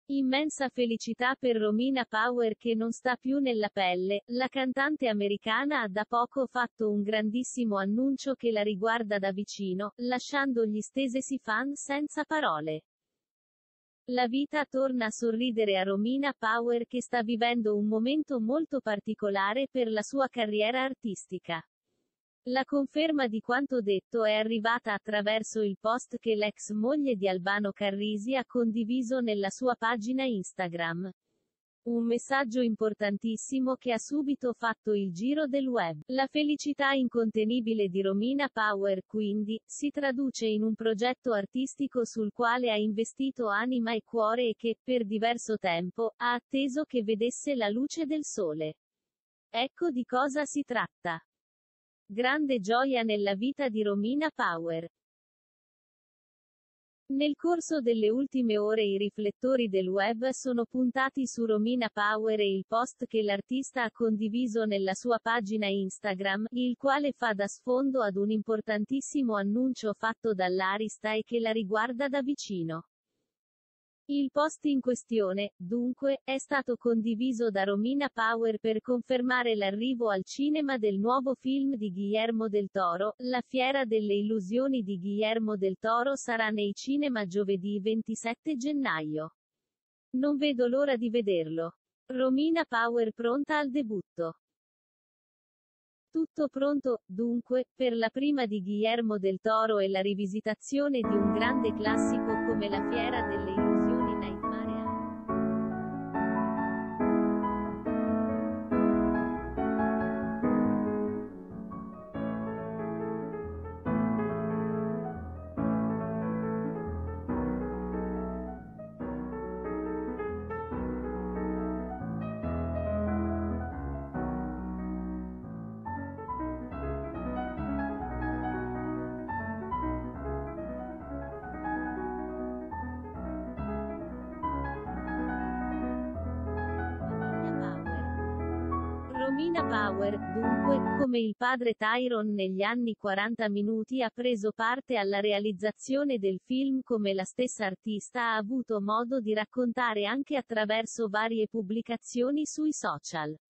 Immensa felicità per Romina Power che non sta più nella pelle, la cantante americana ha da poco fatto un grandissimo annuncio che la riguarda da vicino, lasciando gli stesesi fan senza parole. La vita torna a sorridere a Romina Power che sta vivendo un momento molto particolare per la sua carriera artistica. La conferma di quanto detto è arrivata attraverso il post che l'ex moglie di Albano Carrisi ha condiviso nella sua pagina Instagram. Un messaggio importantissimo che ha subito fatto il giro del web. La felicità incontenibile di Romina Power, quindi, si traduce in un progetto artistico sul quale ha investito anima e cuore e che, per diverso tempo, ha atteso che vedesse la luce del sole. Ecco di cosa si tratta. Grande gioia nella vita di Romina Power. Nel corso delle ultime ore i riflettori del web sono puntati su Romina Power e il post che l'artista ha condiviso nella sua pagina Instagram, il quale fa da sfondo ad un importantissimo annuncio fatto dall'artista e che la riguarda da vicino. Il post in questione, dunque, è stato condiviso da Romina Power per confermare l'arrivo al cinema del nuovo film di Guillermo del Toro. La Fiera delle Illusioni di Guillermo del Toro sarà nei cinema giovedì 27 gennaio. Non vedo l'ora di vederlo. Romina Power pronta al debutto. Tutto pronto, dunque, per la prima di Guillermo del Toro e la rivisitazione di un grande classico come La Fiera delle Illusioni Nightmare Alley. Romina Power, dunque, come il padre Tyrone negli anni 40 Minuti ha preso parte alla realizzazione del film come la stessa artista ha avuto modo di raccontare anche attraverso varie pubblicazioni sui social.